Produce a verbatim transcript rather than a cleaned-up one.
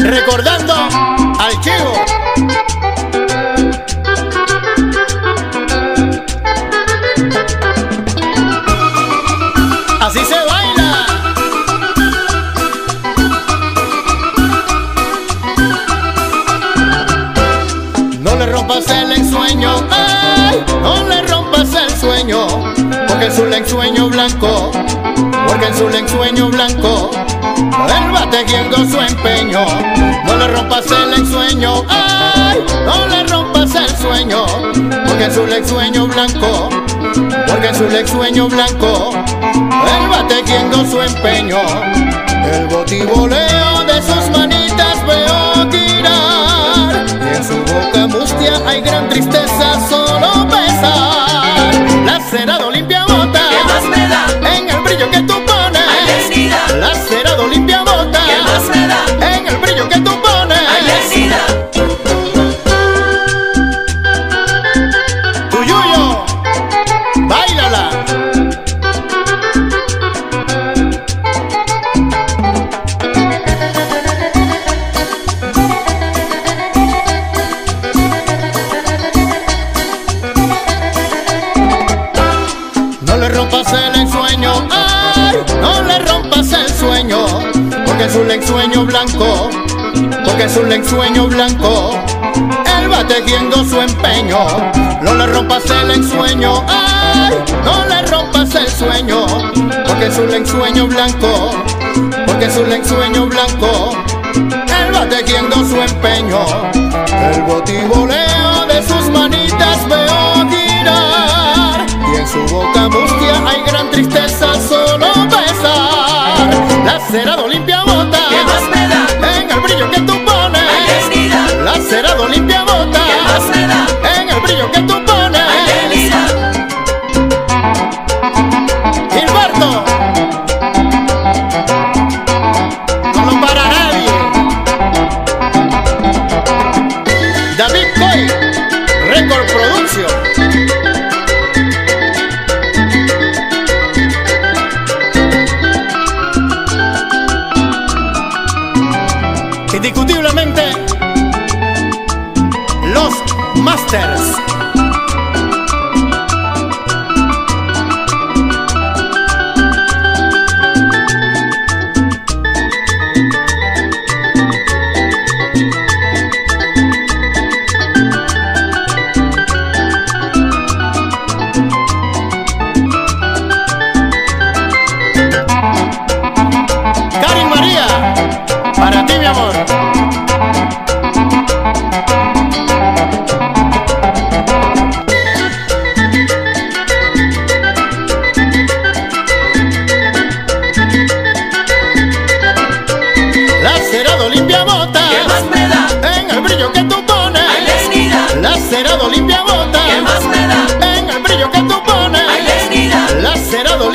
recordando al Chivo. Así se baila. No le rompas el ensueño, ay, no le rompas el sueño, porque es un ensueño blanco, porque es un ensueño blanco. Él va tejiendo su empeño. No le rompas el ensueño, ay, no le rompas el sueño, porque es un ensueño blanco, porque es un ensueño blanco. Él va tejiendo su empeño. El botiboleo de sus manitas veo girar, y en su boca mustia hay gran tristeza solo besar. Lacerado limpia bota, ¿qué más me da? En el brillo que tú pones. Ay, Lesnida. Lacerado limpia bota, ¿Qué más me da? En el brillo que tú pones. Ay, Lesnida. Tu Yuyo, báilala. No le rompas el ensueño, ay, no le rompas el sueño, porque es un ensueño blanco, porque es un ensueño blanco. Él va tejiendo su empeño. No le rompas el ensueño, ay, no le rompas el sueño, porque es un ensueño blanco, porque es un ensueño blanco. Él va tejiendo su empeño. El botiboleo de sus manitas veo girar, y en su boca mustia hay gran tristeza solo besar. Lacerado limpia bota, ¿Qué más me da? En el brillo que tú pones. Ay, Lesnida. Lacerado limpia bota, ¿Qué más me da? En el brillo que tú pones. Ay, Lesnida. Gilberto, no lo para nadie. David Coy, Record Production. Indiscutiblemente, los Masters. Karin María, para ti mi amor. Lacerado limpia bota, ¿Qué más me da? En el brillo que tú pones. Ay, Lesnida. Lacerado limpia bota, ¿Qué más me da? En el brillo que tú pones. Ay, Lesnida. Lacerado